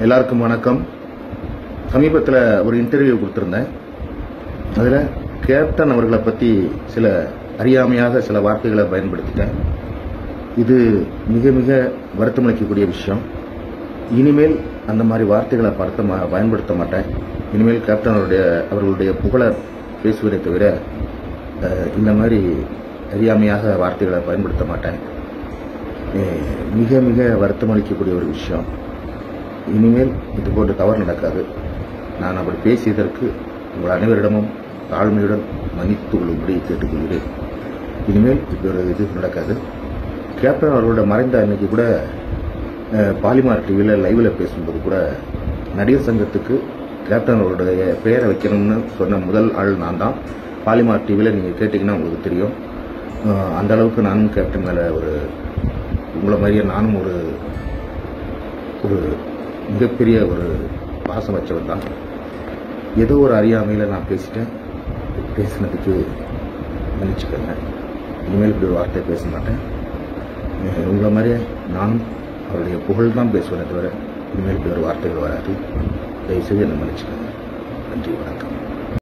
எல்லாருக்கும் வணக்கம். சமீபத்தில் ஒரு இன்டர்வியூ கொடுத்திருந்தேன். அதில் கேப்டன் அவர்களை பற்றி சில அறியாமையாக சில வார்த்தைகளை பயன்படுத்திட்டேன். இது மிக மிக வருத்தமளிக்கக்கூடிய விஷயம். இனிமேல் அந்த மாதிரி வார்த்தைகளை பயன்படுத்த மாட்டேன். இனிமேல் கேப்டன் அவர்களுடைய புகழை பேசுவதை தவிர இந்த மாதிரி அறியாமையாக வார்த்தைகளை பயன்படுத்த மாட்டேன். மிக மிக வருத்தமளிக்கக்கூடிய ஒரு விஷயம். இனிமேல் இது போன்ற தவறு நடக்காது. நான் அப்படி பேசியதற்கு உங்கள் அனைவரிடமும் தாழ்மையுடன் மன்னித்து கொள்ளும்படி கேட்டுக்கொள்கிறேன். இனிமேல் இப்படி ஒரு இது நடக்காது. கேப்டன் அவர்களோட மறைந்த அன்னைக்கு கூட பாலிமார் டிவியில் லைவில் பேசும்போது கூட நடிகர் சங்கத்துக்கு கேப்டன் அவர்களுடைய பெயரை வைக்கணும்னு சொன்ன முதல் ஆள் நான் தான். பாலிமார் டிவியில் நீங்கள் கேட்டிங்கன்னா உங்களுக்கு தெரியும். அந்த அளவுக்கு நானும் கேப்டன் மேலே உங்களை மாதிரியே நானும் ஒரு மிகப்பெரிய ஒரு பாசம் வச்சவன் தான். ஏதோ ஒரு அறியாமையில் நான் பேசினதுக்கு மன்னிச்சுக்கங்க. இனிமேல் இப்படி ஒரு வார்த்தை பேச மாட்டேன். உங்களை மாதிரியே நானும் அவருடைய புகழ் தான் பேசுவேனே தவிர இனிமேல் இப்படி ஒரு வார்த்தைகள் வராது. தயவுசெய்து என்னை மன்னிச்சுக்கங்க. நன்றி, வணக்கம்.